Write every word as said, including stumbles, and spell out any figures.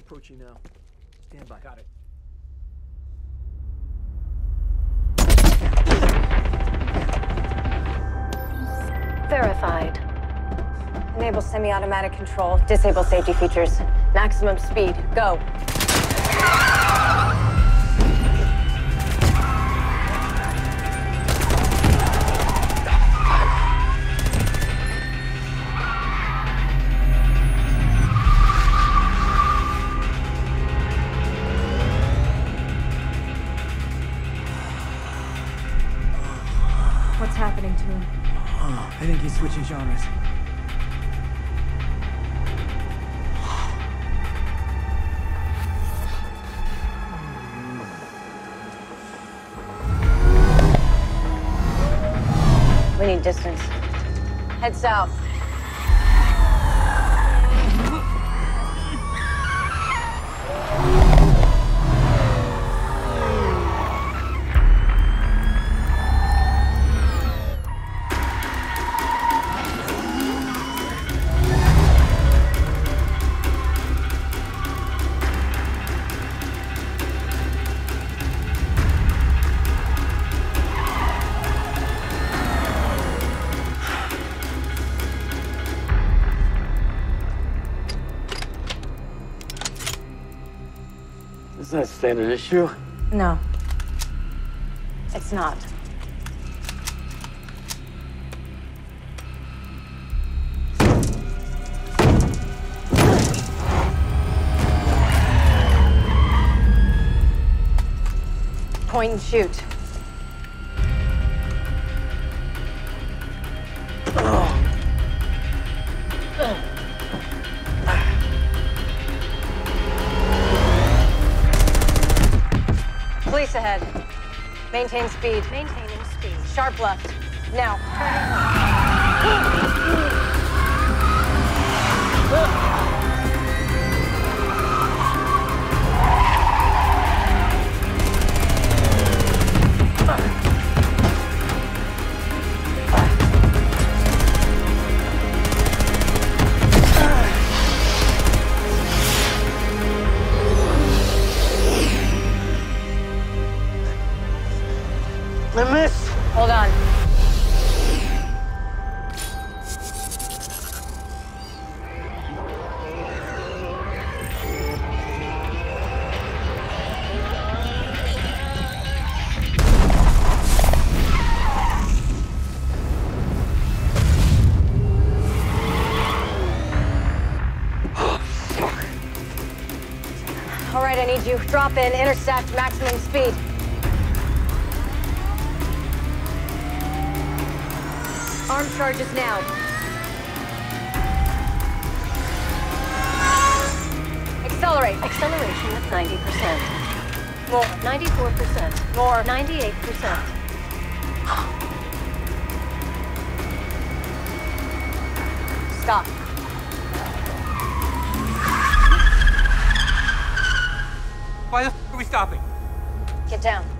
approaching now. Stand by. Got it. Verified. Enable semi-automatic control. Disable safety features. Maximum speed. Go. What's happening to him? Oh, I think he's switching genres. We need distance. Head south. Is that standard issue? No. It's not. Point and shoot. Police ahead. Maintain speed. Maintaining speed. Sharp left. Now. I missed! Hold on. All right, I need you. Drop in, intersect, maximum speed. Arm charges now. Accelerate. Acceleration at ninety percent. More. ninety-four percent. More. ninety-eight percent. Stop. Why the f are we stopping? Get down.